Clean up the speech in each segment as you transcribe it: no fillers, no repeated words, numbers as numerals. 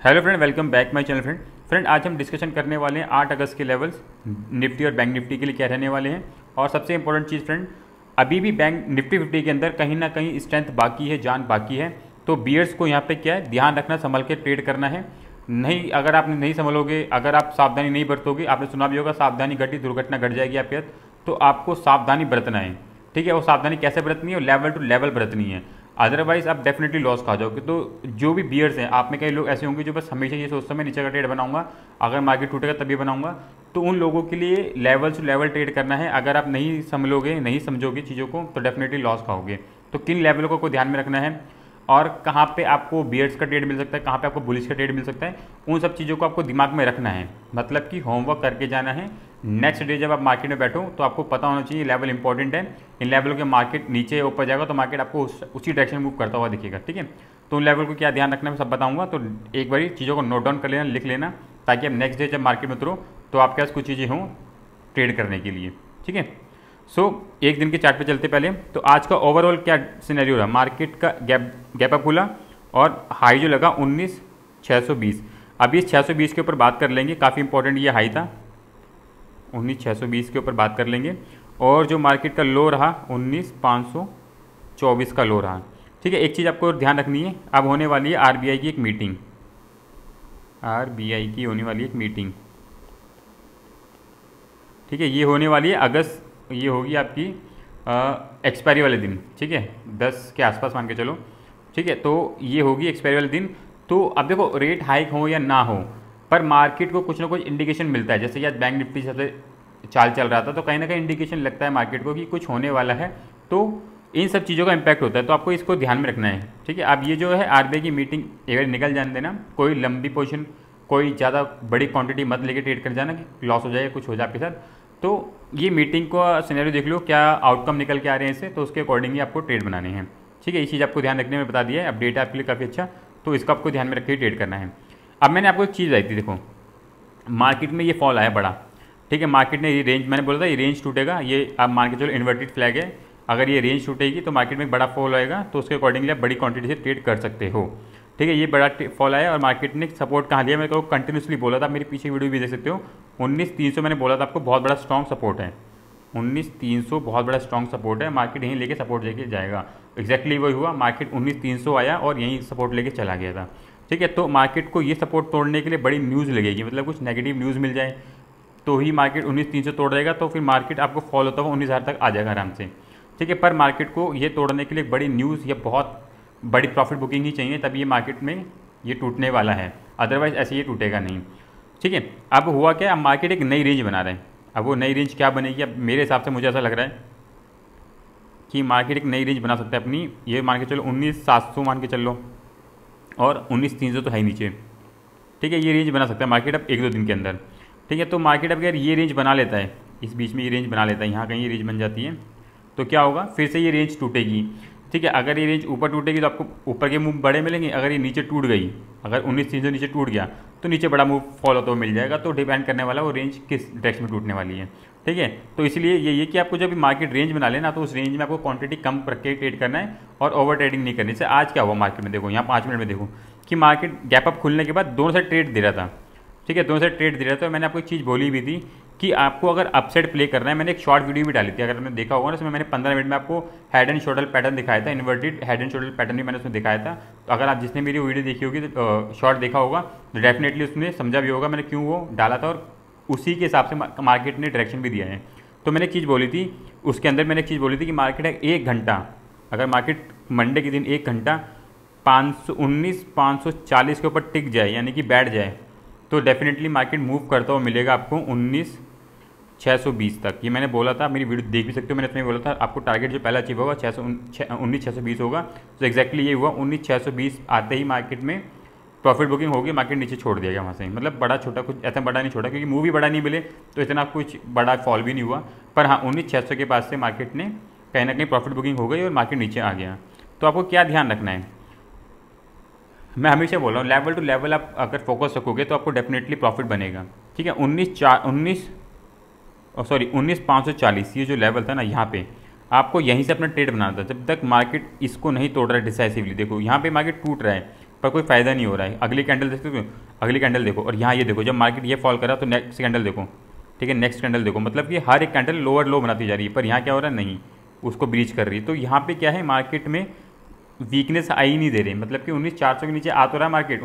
Hello friend, welcome back my channel. Friend आज हम discussion करने वाले हैं 8 अगस्त के लेवल्स निफ्टी और बैंक निफ्टी के लिए क्या रहने वाले हैं। और सबसे इंपॉर्टेंट चीज़ फ्रेंड, अभी भी बैंक निफ्टी 50 के अंदर कहीं ना कहीं स्ट्रेंथ बाकी है, जान बाकी है। तो बियर्स को यहाँ पे क्या है, ध्यान रखना, संभल के ट्रेड करना है। नहीं, अगर आप नहीं संभलोगे, अगर आप सावधानी नहीं बरतोगे, आपने सुना भी होगा सावधानी घटी दुर्घटना घट जाएगी आपके साथ। तो आपको सावधानी बरतना है, ठीक है। वो सावधानी कैसे बरतनी है, वो लेवल टू लेवल बरतनी है, अदरवाइज आप डेफिनेटली लॉस खा जाओगे। तो जो भी बियर्स हैं, आप में कई लोग ऐसे होंगे जो बस हमेशा ये सोचते हैं मैं नीचे का ट्रेड बनाऊंगा, अगर मार्केट टूटेगा तभी बनाऊंगा। तो उन लोगों के लिए लेवल टू लेवल ट्रेड करना है। अगर आप नहीं समझोगे, नहीं समझोगे चीज़ों को, तो डेफिनेटली लॉस खाओगे। तो किन लेवलों को ध्यान में रखना है और कहाँ पे आपको बियर्स का ट्रेड मिल सकता है, कहाँ पे आपको बुलिश का ट्रेड मिल सकता है, उन सब चीज़ों को आपको दिमाग में रखना है। मतलब कि होमवर्क करके जाना है। नेक्स्ट डे जब आप मार्केट में बैठो तो आपको पता होना चाहिए लेवल इंपॉर्टेंट है। इन लेवलों के मार्केट नीचे ऊपर जाएगा तो मार्केट आपको उसी डायरेक्शन मूव करता हुआ दिखेगा, ठीक है। तो उन लेवल को क्या ध्यान रखना है मैं सब बताऊंगा। तो एक बार चीज़ों को नोट डाउन कर लेना, लिख लेना, ताकि आप नेक्स्ट डे जब मार्केट में उतरो तो आपके पास कुछ चीज़ें हों ट्रेड करने के लिए, ठीक है। एक दिन के चार्ट पे चलते पहले। तो आज का ओवरऑल क्या सिनेरियो रहा, मार्केट का गैप अप खुला और हाई जो लगा 19,620। अभी इस 620 के ऊपर बात कर लेंगे, काफ़ी इंपॉर्टेंट ये हाई था, 19,620 के ऊपर बात कर लेंगे। और जो मार्केट का लो रहा 19,524 का लो रहा, ठीक है। एक चीज़ आपको ध्यान रखनी है, अब होने वाली है आरबीआई की एक मीटिंग, आरबीआई की होने वाली एक मीटिंग, ठीक है। ये होने वाली है अगस्त, ये होगी आपकी एक्सपायरी वाले दिन, ठीक है, 10 के आसपास मान के चलो, ठीक है। तो ये होगी एक्सपायरी वाले दिन। तो अब देखो, रेट हाइक हो या ना हो, पर मार्केट को कुछ ना कुछ इंडिकेशन मिलता है। जैसे कि आज बैंक निफ्टी सबसे चाल चल रहा था, तो कहीं ना कहीं इंडिकेशन लगता है मार्केट को कि कुछ होने वाला है। तो इन सब चीज़ों का इम्पैक्ट होता है, तो आपको इसको ध्यान में रखना है, ठीक है। अब ये जो है आरबीआई की मीटिंग एक बार निकल जाने देना, कोई लंबी पोजीशन, कोई ज़्यादा बड़ी क्वांटिटी मत लेके ट्रेड कर जाना कि लॉस हो जाए, कुछ हो जाए आपके साथ। तो ये मीटिंग का सिनेरियो देख लो, क्या आउटकम निकल के आ रहे हैं इससे, तो उसके अकॉर्डिंगली आपको ट्रेड बनाने हैं, ठीक है। ये चीज़ आपको ध्यान रखने में बता दिया है, अपडेट आपके लिए काफ़ी अच्छा, तो इसका आपको ध्यान में रख के ट्रेड करना है। अब मैंने आपको एक चीज़ आई थी, देखो मार्केट में ये फॉल आया बड़ा, ठीक है। मार्केट ने ये रेंज, मैंने बोला था ये रेंज टूटेगा, ये आप मान के चलो इन्वर्टेड फ्लैग है। अगर ये रेंज टूटेगी तो मार्केट में एक बड़ा फॉल आएगा, तो उसके अकॉर्डिंगली आप बड़ी क्वांटिटी से ट्रेड कर सकते हो, ठीक है। ये बड़ा फॉल आया और मार्केट ने सपोर्ट कहाँ लिया, मेरे को कंटिन्यूसली बोला था, मेरे पीछे वीडियो भी देख सकते हो। 19,300 मैंने बोला था आपको, बहुत बड़ा स्ट्रॉन्ग सपोर्ट है, 19,300 बहुत बड़ा स्ट्रॉन्ग सपोर्ट है। मार्केट यहीं लेके सपोर्ट लेके जाएगा, एक्जैक्टली वही हुआ। मार्केट 19,300 आया और यहीं सपोर्ट लेके चला गया था, ठीक है। तो मार्केट को ये सपोर्ट तोड़ने के लिए बड़ी न्यूज़ लगेगी, मतलब कुछ नेगेटिव न्यूज़ मिल जाए तो ही मार्केट 19,300 तोड़ जाएगा, तो फिर मार्केट आपको फॉल होता हुआ 19,000 तक आ जाएगा आराम से, ठीक है। पर मार्केट को ये तोड़ने के लिए बड़ी न्यूज़ या बहुत बड़ी प्रॉफिट बुकिंग ही चाहिए, तभी ये मार्केट में ये टूटने वाला है, अदरवाइज ऐसे ये टूटेगा नहीं, ठीक है। अब हुआ क्या, अब मार्केट एक नई रेंज बना रहा है। अब वो नई रेंज क्या बनेगी, अब मेरे हिसाब से मुझे ऐसा लग रहा है कि मार्केट एक नई रेंज बना सकता है अपनी। ये मान के चलो 19,700 मान के चल लो, और 19,300 तो है ही नीचे, ठीक है। ये रेंज बना सकता है मार्केट अब 1-2 दिन के अंदर, ठीक है। तो मार्केट अब अगर ये रेंज बना लेता है, इस बीच में ये रेंज बना लेता है, यहाँ कहीं ये रेंज बन जाती है, तो क्या होगा, फिर से ये रेंज टूटेगी, ठीक है। अगर ये रेंज ऊपर टूटेगी तो आपको ऊपर के मूव बड़े मिलेंगे, अगर ये नीचे टूट गई, अगर 19,300 नीचे टूट गया तो नीचे बड़ा मूव फॉलो तो मिल जाएगा। तो डिपेंड करने वाला वो रेंज किस डायरेक्शन में टूटने वाली है, ठीक है। तो इसलिए ये कि आपको जब भी मार्केट रेंज बना लेना, तो उस रेंज में आपको क्वांटिटी कम रख के ट्रेड करना है और ओवर ट्रेडिंग नहीं करनी। जैसे आज क्या हुआ मार्केट में, देखो यहाँ 5 मिनट में देखो कि मार्केट गैप अप खुलने के बाद दोनों साइड ट्रेड दे रहा था, ठीक है, दोनों साइड ट्रेड दे रहा था। मैंने आपको एक चीज़ बोली भी थी कि आपको अगर अपसाइड प्ले करना है, मैंने एक शॉर्ट वीडियो भी डाली थी, अगर आपने देखा होगा ना, उसमें मैंने 15 मिनट में आपको हेड एंड शोल्डर पैटर्न दिखाया था, inverted head and shoulder pattern भी मैंने उसमें दिखाया था। तो अगर आप जिसने मेरी वीडियो देखी होगी, तो शॉर्ट देखा होगा, तो डेफिनेटली उसने समझा भी होगा मैंने क्यों वो डाला था, और उसी के हिसाब से मार्केट ने डायरेक्शन भी दिया है। तो मैंने एक चीज़ बोली थी, उसके अंदर मैंने एक चीज़ बोली थी कि मार्केट है 1 घंटा, अगर मार्केट मंडे के दिन 1 घंटा 19,540 के ऊपर टिक जाए, यानी कि बैठ जाए, तो डेफिनेटली मार्केट मूव करता हुआ मिलेगा आपको 19,620 तक। ये मैंने बोला था, मेरी वीडियो देख भी सकते हो, मैंने इसमें बोला था आपको टारगेट जो पहला अचीव होगा 19,620 होगा। तो एक्जैक्टली ये हुआ, 19,620 आते ही मार्केट में प्रॉफिट बुकिंग होगी, मार्केट नीचे छोड़ दिया गया वहाँ से, मतलब बड़ा छोटा कुछ ऐसा बड़ा नहीं छोड़ा, क्योंकि मूव भी बड़ा नहीं मिले तो इतना कुछ बड़ा फॉल भी नहीं हुआ। पर हाँ, 19,600 के पास से मार्केट ने कहीं ना कहीं प्रॉफिट बुकिंग हो गई और मार्केट नीचे आ गया। तो आपको क्या ध्यान रखना है, मैं हमेशा बोल रहा हूँ लेवल टू लेवल आप अगर फोकस रखोगे तो आपको डेफिनेटली प्रॉफिट बनेगा, ठीक है। 19,540 ये जो लेवल था ना, यहाँ पे आपको यहीं से अपना ट्रेड बनाना था, जब तक मार्केट इसको नहीं तोड़ रहा है डिसाइसिवली। देखो यहाँ पे मार्केट टूट रहा है, पर कोई फ़ायदा नहीं हो रहा है। अगली कैंडल देखते हो, अगली कैंडल देखो, और यहाँ ये देखो जब मार्केट ये फॉल करा तो नेक्स्ट कैंडल देखो, ठीक है, नेक्स्ट कैंडल देखो, मतलब कि हर एक कैंडल लोअर लो बनाती जा रही है, पर यहाँ क्या हो रहा है, नहीं, उसको ब्रीच कर रही है। तो यहाँ पे क्या है, मार्केट में वीकनेस आ ही नहीं दे रही, मतलब कि 19,400 के नीचे आ तो रहा है मार्केट,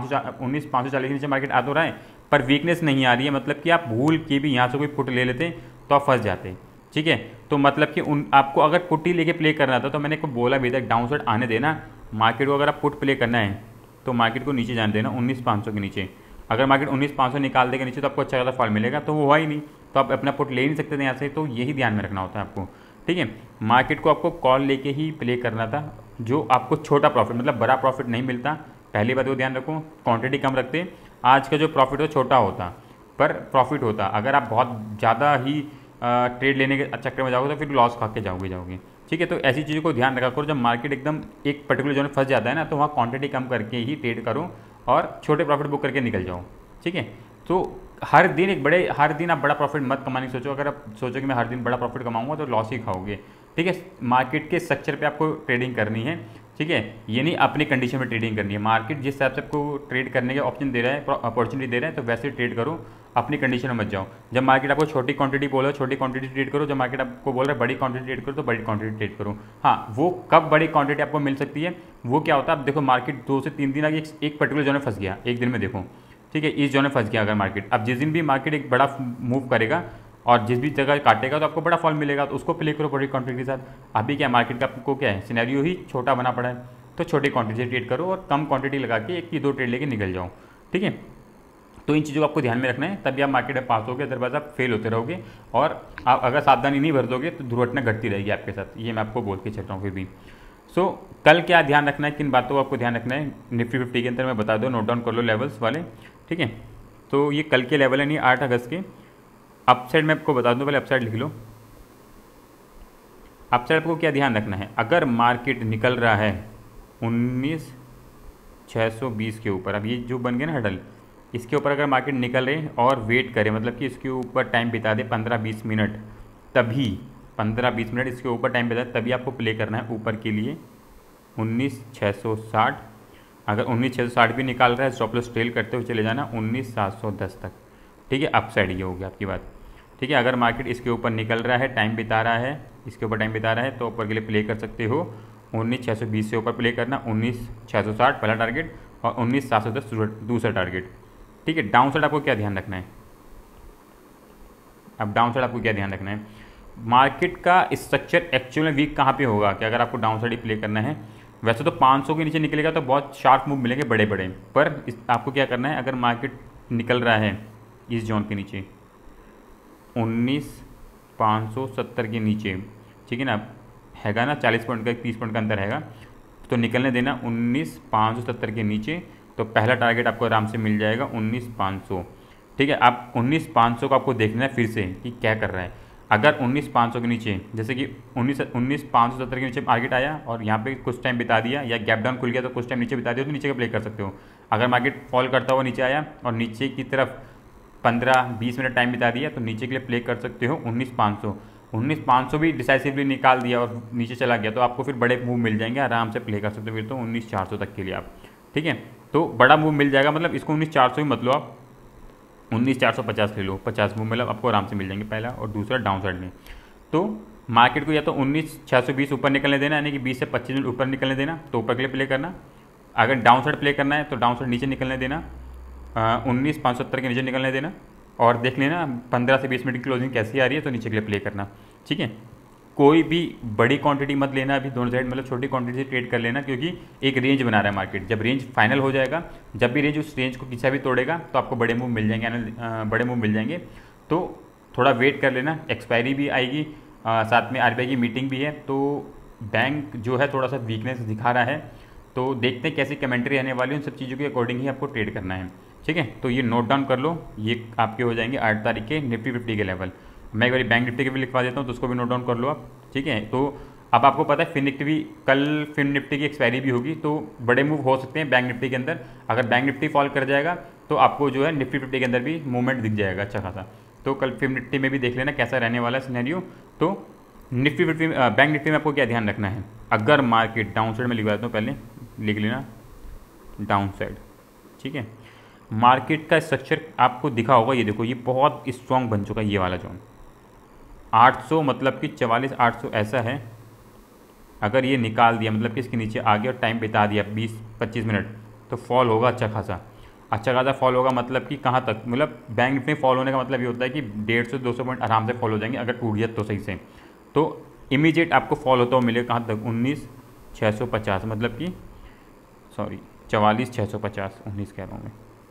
19,540 के नीचे मार्केट आ तो रहा है, पर वीकनेस नहीं आ रही है। मतलब कि आप भूल के भी यहाँ से कोई पुट ले लेते तो आप फंस जाते, ठीक है। तो मतलब कि आपको अगर पुट ही लेके प्ले करना था तो मैंने को बोला भी था डाउन साइड आने देना मार्केट को। अगर आप पुट प्ले करना है तो मार्केट को नीचे जाने देना 19,500 के नीचे। अगर मार्केट 19,500 निकाल देगा नीचे तो आपको अच्छा खासा फॉल मिलेगा, तो वो हुआ ही नहीं, तो आप अपना पुट ले ही नहीं सकते थे यहाँ से। तो यही ध्यान में रखना होता है आपको, ठीक है। मार्केट को आपको कॉल लेके ही प्ले करना था, जो आपको छोटा प्रॉफिट, मतलब बड़ा प्रॉफिट नहीं मिलता, पहली बात वो ध्यान रखो। क्वांटिटी कम रखते, आज का जो प्रॉफिट हो छोटा होता पर प्रॉफिट होता। अगर आप बहुत ज़्यादा ही ट्रेड लेने के चक्कर में जाओगे तो फिर लॉस खा के जाओगे, ठीक है। तो ऐसी चीज़ों को ध्यान रखा करो, जब मार्केट एकदम एक पर्टिकुलर जोन में फंस जाता है ना, तो वहाँ क्वांटिटी कम करके ही ट्रेड करो और छोटे प्रॉफिट बुक करके निकल जाओ, ठीक है। तो हर दिन आप बड़ा प्रॉफिट मत कमाने की सोचो। अगर आप सोचो कि मैं हर दिन बड़ा प्रॉफिट कमाऊंगा तो लॉस ही खाओगे, ठीक है। मार्केट के स्ट्रक्चर पे आपको ट्रेडिंग करनी है, ठीक है। ये नहीं अपनी कंडीशन में ट्रेडिंग करनी है। मार्केट जिस हिसाब से आपको ट्रेड करने के ऑप्शन दे रहा है, अपॉर्चुनिटी दे रहा है, तो वैसे ट्रेड करो, अपनी कंडीशन में मत जाओ। जब मार्केट आपको छोटी क्वांटिटी बोलो छोटी क्वांटिटी ट्रेड करो, जब मार्केट आपको बोल रहा है बड़ी क्वांटिटी ट्रेड करो तो बड़ी क्वांटिटी ट्रेड करो। हाँ, वो कब बड़ी क्वांटिटी आपको मिल सकती है, वो क्या होता है, आप देखो मार्केट 2 से 3 दिन आगे एक पर्टिकुलर जोन में फंस गया, एक दिन में देखो, ठीक है, इस जोन में फंस गया अगर मार्केट, अब जिस दिन भी मार्केट एक बड़ा मूव करेगा और जिस भी जगह काटेगा तो आपको बड़ा फॉल मिलेगा, तो उसको प्ले करो बड़ी क्वांटिटी के साथ। अभी क्या मार्केट का आपको क्या है, सिनेरियो ही छोटा बना पड़ा है, तो छोटी क्वांटिटी से ट्रेड करो और कम क्वांटिटी लगा के 1 की 2 ट्रेड लेके निकल जाओ, ठीक है। तो इन चीज़ों को आपको ध्यान में रखना है, तभी आप मार्केट में पास होगे, अदरवाइज आप फेल होते रहोगे। और आप अगर सावधानी नहीं बरतोगे तो दुर्घटना घटती रहेगी आपके साथ, ये मैं आपको बोल के चल रहा हूँ फिर भी। सो कल क्या ध्यान रखना है, किन बातों को आपको ध्यान रखना है, निफ्टी 50 के अंदर मैं बता दो, नोट डाउन कर लो लेवल्स वाले, ठीक है। तो ये कल के लेवल है, नहीं 8 अगस्त के। अपसाइड मैं आपको बता दूँ, पहले अपसाइड लिख लो। अपसाइड आपको क्या ध्यान रखना है, अगर मार्केट निकल रहा है 19,620 के ऊपर, अब ये जो बन गया ना हडल, इसके ऊपर अगर मार्केट निकल रहे और वेट करे, मतलब कि इसके ऊपर टाइम बिता दे 15-20 मिनट, तभी 15-20 मिनट इसके ऊपर टाइम बिता, तभी आपको प्ले करना है ऊपर के लिए 19,660। अगर 19,660 भी निकाल रहा है, स्टॉप लॉस ट्रेल करते हुए चले जाना 19,710 तक, ठीक है। अपसाइड ये हो गया आपकी बात, ठीक है। अगर मार्केट इसके ऊपर निकल रहा है, टाइम बिता रहा है, इसके ऊपर टाइम बिता रहा है, तो ऊपर के लिए प्ले कर सकते हो 19,620 से ऊपर प्ले करना, 19,660 पहला टारगेट और 19,710 दूसरा टारगेट, ठीक है। डाउन साइड आपको क्या ध्यान रखना है, अब डाउन साइड आपको क्या ध्यान रखना है, मार्केट का स्ट्रक्चर एक्चुअल में वीक कहाँ पे होगा कि अगर आपको डाउन साइड ही प्ले करना है। वैसे तो 500 के नीचे निकलेगा तो बहुत शार्प मूव मिलेंगे बड़े बड़े, पर आपको क्या करना है, अगर मार्केट निकल रहा है इस जोन के नीचे 19,570 के नीचे, ठीक है ना, हैगा ना 40 पॉइंट का 30 पॉइंट का अंतर हैगा, तो निकलने देना 19,570 के नीचे, तो पहला टारगेट आपको आराम से मिल जाएगा 19,500, ठीक है। आप 19,500 को आपको देखना है फिर से कि क्या कर रहा है। अगर 19,500 के नीचे, जैसे कि 19,570 के नीचे मार्केट आया और यहाँ पे कुछ टाइम बिता दिया, या गैप डाउन खुल गया तो कुछ टाइम नीचे बिता दिया, तो नीचे का प्ले कर सकते हो। अगर मार्केट फॉल करता हुआ नीचे आया और नीचे की तरफ 15-20 मिनट टाइम बिता दिया, तो नीचे के लिए प्ले कर सकते हो 19,500। 19,500 भी डिसाइसिवली निकाल दिया और नीचे चला गया तो आपको फिर बड़े मूव मिल जाएंगे, आराम से प्ले कर सकते हो फिर तो 19,400 तक के लिए आप, ठीक है। तो बड़ा मूव मिल जाएगा, मतलब इसको 19,400 ही मत लो आप, 19,450 ले लो, 50 मूव मतलब आपको आराम से मिल जाएंगे पहला। और दूसरा डाउन साइड में तो मार्केट को या तो 19,620 ऊपर निकलने देना, यानी कि 20 से 25 मिनट ऊपर निकलने देना, तो ऊपर के लिए प्ले करना। अगर डाउन साइड प्ले करना है तो डाउन साइड नीचे निकलने देना, 19,570 के नीचे निकलने देना, और देख लेना 15 से 20 मिनट की क्लोजिंग कैसी आ रही है, तो नीचे के लिए प्ले करना, ठीक है। कोई भी बड़ी क्वांटिटी मत लेना अभी, दोनों साइड मतलब छोटी क्वांटिटी से ट्रेड कर लेना, क्योंकि एक रेंज बना रहा है मार्केट। जब रेंज फाइनल हो जाएगा, जब भी रेंज उस रेंज को किसी भी तोड़ेगा तो आपको बड़े मूव मिल जाएंगे, बड़े मूव मिल जाएंगे। तो थोड़ा वेट कर लेना, एक्सपायरी भी आएगी, साथ में RBI की मीटिंग भी है, तो बैंक जो है थोड़ा सा वीकनेस दिखा रहा है, तो देखते हैं कैसी कमेंट्री आने वाली है, उन सब चीज़ों के अकॉर्डिंग ही आपको ट्रेड करना है, ठीक है। तो ये नोट डाउन कर लो, ये आपके हो जाएंगे 8 तारीख के निफ्टी 50 के लेवल। मैं एक बार बैंक निफ्टी के भी लिखवा देता हूँ, तो उसको भी नोट डाउन कर लो आप, ठीक है। तो अब आपको पता है फिन निफ्टी भी, कल फिन निफ्टी की एक्सपायरी भी होगी, तो बड़े मूव हो सकते हैं बैंक निफ्टी के अंदर। अगर बैंक निफ्टी फॉल कर जाएगा तो आपको जो है निफ्टी 50 के अंदर भी मूवमेंट दिख जाएगा अच्छा खासा। तो कल फिन निफ्टी में भी देख लेना कैसा रहने वाला है सिनेरियो। तो निफ्टी 50 बैंक निफ्टी में आपको क्या ध्यान रखना है, अगर मार्केट डाउन साइड में लिखवा देता हूँ, पहले लिख लेना डाउन साइड। ठीक है, मार्केट का स्ट्रक्चर आपको दिखा होगा, ये देखो ये बहुत स्ट्रॉन्ग बन चुका है ये वाला जोन 800 मतलब कि 44,800 ऐसा है। अगर ये निकाल दिया मतलब कि इसके नीचे आ गया और टाइम बिता दिया 20-25 मिनट तो फॉल होगा अच्छा खासा फॉल होगा। मतलब कि कहाँ तक, मतलब बैंक निफ्टी फॉल होने का मतलब ये होता है कि 150 से 200 पॉइंट आराम से फॉल हो जाएंगे अगर टूट गया तो सही से। तो इमीडिएट आपको फॉल होता हुआ मिलेगा कहाँ तक, 19,650 मतलब कि 44,650, 19 कह रहा हूँ मैं,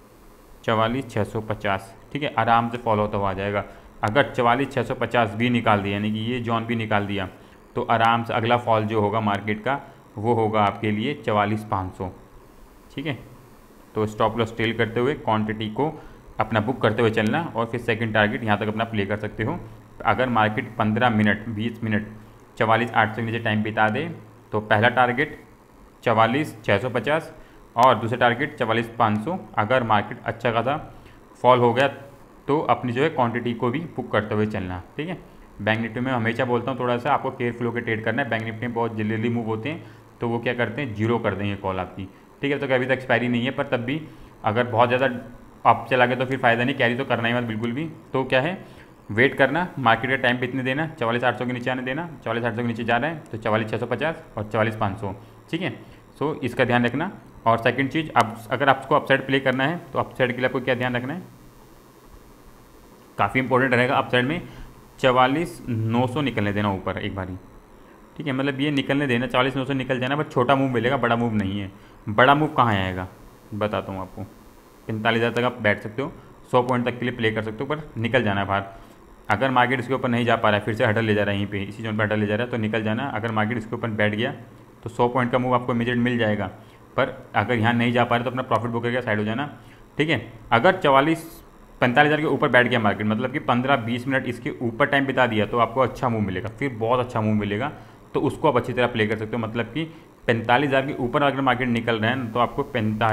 44,650। ठीक है, आराम से फॉल होता हुआ आ जाएगा। अगर 44,650 भी निकाल दिया, यानी कि ये जॉन भी निकाल दिया, तो आराम से अगला फॉल जो होगा मार्केट का वो होगा आपके लिए 44,500। ठीक है, तो स्टॉप लॉस टेल करते हुए क्वांटिटी को अपना बुक करते हुए चलना और फिर सेकंड टारगेट यहाँ तक अपना प्ले कर सकते हो। अगर मार्केट 15 मिनट 20 मिनट 44,800 के नीचे टाइम बिता दे तो पहला टारगेट 44,650 और दूसरा टारगेट 44,500। अगर मार्केट अच्छा खासा फॉल हो गया तो अपनी जो है क्वांटिटी को भी बुक करते हुए चलना। ठीक है, बैंक निफ्टी में हमेशा बोलता हूँ थोड़ा सा आपको केयरफुल होकर ट्रेड करना है। बैंक निफ्टी में बहुत जल्दी मूव होते हैं तो वो क्या करते हैं, जीरो कर देंगे कॉल आपकी। ठीक है, तो अभी तक एक्सपायरी नहीं है, पर तब भी अगर बहुत ज़्यादा अप चला गया तो फिर फ़ायदा नहीं, कैरी तो करना ही मत बिल्कुल भी। तो क्या है, वेट करना, मार्केट का टाइम पे इतने देना, 44,800 के नीचे आने देना। 44,800 के नीचे जा रहा है तो 44,650 और 44,500। ठीक है, सो इसका ध्यान रखना। और सेकंड चीज़, अब अगर आपको अपसाइड प्ले करना है तो अपसाइड के लिए आपको क्या ध्यान रखना है, काफ़ी इंपॉर्टेंट रहेगा। अपसाइड में 44,900 निकलने देना ऊपर एक बारी। ठीक है, मतलब ये निकलने देना 44,900 निकल जाना, बट छोटा मूव मिलेगा, बड़ा मूव नहीं है। बड़ा मूव कहाँ आएगा बताता हूँ आपको, 45,000 तक आप बैठ सकते हो, 100 पॉइंट तक के लिए प्ले कर सकते हो, पर निकल जाना है बाहर। अगर मार्केट इसके ऊपर नहीं जा पा रहा है, फिर से हडल ले जा रहा है यहीं पे, इसी जोन पर हडल ले जा रहा है, तो निकल जाना। अगर मार्केट इसके ऊपर बैठ गया तो 100 पॉइंट का मूव आपको इमीडिएट मिल जाएगा, पर अगर यहाँ नहीं जा पा रहे तो अपना प्रॉफिट बुक करके साइड हो जाना। ठीक है, अगर 45,000 के ऊपर बैठ गया मार्केट, मतलब कि 15-20 मिनट इसके ऊपर टाइम बिता दिया तो आपको अच्छा मूव मिलेगा, फिर बहुत अच्छा मूव मिलेगा, तो उसको आप अच्छी तरह प्ले कर सकते हो। मतलब कि 45,000 के ऊपर अगर मार्केट निकल रहे हैं तो आपको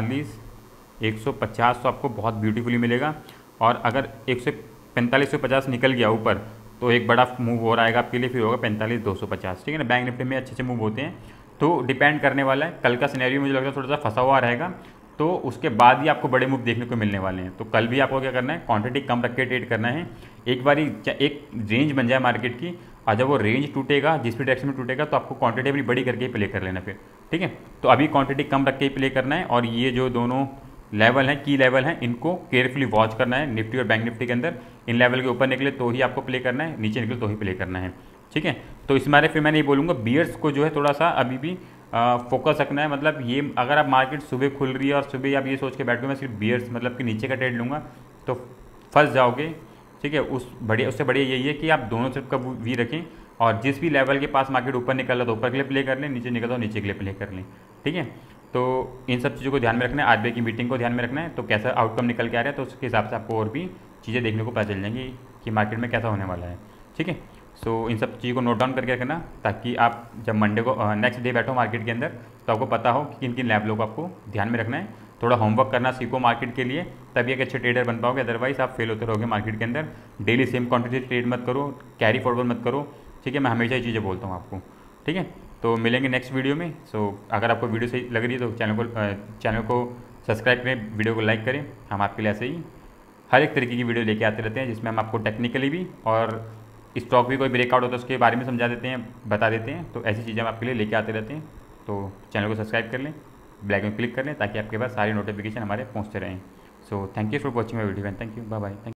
45,150 तो आपको बहुत ब्यूटीफुली मिलेगा। और अगर 45,150 निकल गया ऊपर तो एक बड़ा मूव हो रहा है आपके लिए, फिर होगा 45,250। ठीक है ना, बैंक निफ्टी में अच्छे मूव होते हैं, तो डिपेंड करने वाला है। कल का सिनेरियो मुझे लगता है थोड़ा सा फंसा हुआ रहेगा, तो उसके बाद ही आपको बड़े मूव देखने को मिलने वाले हैं। तो कल भी आपको क्या करना है, क्वांटिटी कम रख के ट्रेड करना है। एक बारी एक रेंज बन जाए मार्केट की, और जब वो रेंज टूटेगा, जिस भी डायरेक्शन में टूटेगा, तो आपको क्वांटिटी अपनी बड़ी करके ही प्ले कर लेना फिर। ठीक है, तो अभी क्वांटिटी कम रख के ही प्ले करना है। और ये जो दोनों लेवल हैं, की लेवल हैं, इनको केयरफुली वॉच करना है। निफ्टी और बैंक निफ्टी के अंदर इन लेवल के ऊपर निकले तो ही आपको प्ले करना है, नीचे निकले तो ही प्ले करना है। ठीक है, तो इस मारे फिर मैं नहीं बोलूँगा, बियर्स को जो है थोड़ा सा अभी भी फोकस रखना है। मतलब ये अगर आप मार्केट सुबह खुल रही है और सुबह आप ये सोच के बैठोगे मैं सिर्फ बियर्स मतलब कि नीचे का ट्रेड लूँगा तो फंस जाओगे। ठीक है, उससे बढ़िया यही है कि आप दोनों तरफ का वी रखें, और जिस भी लेवल के पास मार्केट ऊपर निकल रहा तो ऊपर के लिए प्ले कर लें, नीचे निकल रहा तो नीचे के लिए प्ले कर लें। ठीक है, तो इन सब चीज़ों को ध्यान में रखना है, आरबीआई की मीटिंग को ध्यान में रखना है, तो कैसा आउटकम निकल के आ रहा है तो उसके हिसाब से आपको और भी चीज़ें देखने को पता चल जाएंगी कि मार्केट में कैसा होने वाला है। ठीक है, सो इन सब चीज़ों को नोट डाउन करके रखना, ताकि आप जब मंडे को नेक्स्ट डे बैठो मार्केट के अंदर तो आपको पता हो कि किन किन लेवलों को आपको ध्यान में रखना है। थोड़ा होमवर्क करना सीखो मार्केट के लिए, तभी एक अच्छे ट्रेडर बन पाओगे, अदरवाइज आप फेल होते रहोगे मार्केट के अंदर। डेली सेम क्वांटिटी ट्रेड मत करो, कैरी फॉरवर्ड मत करो। ठीक है, मैं हमेशा ये चीज़ें बोलता हूँ आपको। ठीक है, तो मिलेंगे नेक्स्ट वीडियो में। सो अगर आपको वीडियो सही लग रही है तो चैनल को सब्सक्राइब करें, वीडियो को लाइक करें। हम आपके लिए ऐसे ही हर एक तरीके की वीडियो लेके आते रहते हैं, जिसमें हम आपको टेक्निकली भी और स्टॉक भी कोई ब्रेकआउट होता है उसके बारे में समझा देते हैं, बता देते हैं। तो ऐसी चीज़ें हम आपके लिए लेके आते रहते हैं। तो चैनल को सब्सक्राइब कर लें, बेल आइकन क्लिक कर लें, ताकि आपके पास सारी नोटिफिकेशन हमारे पहुँचते रहें। So thank you for watching my video and thank you, bye bye.